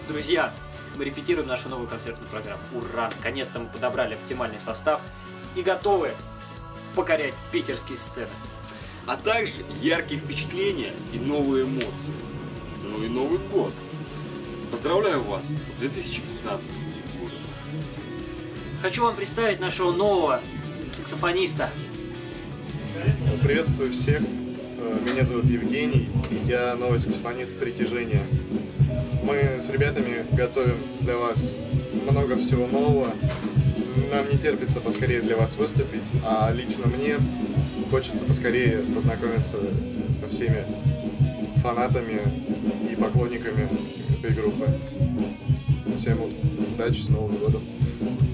Друзья, мы репетируем нашу новую концертную программу. Ура! Наконец-то мы подобрали оптимальный состав и готовы покорять питерские сцены. А также яркие впечатления и новые эмоции. Ну и Новый год. Поздравляю вас с 2015 годом. Хочу вам представить нашего нового саксофониста. Приветствую всех. Меня зовут Евгений. Я новый саксофонист «Притяжения». Мы с ребятами готовим для вас много всего нового. Нам не терпится поскорее для вас выступить, а лично мне хочется поскорее познакомиться со всеми фанатами и поклонниками этой группы. Всем удачи, с Новым годом!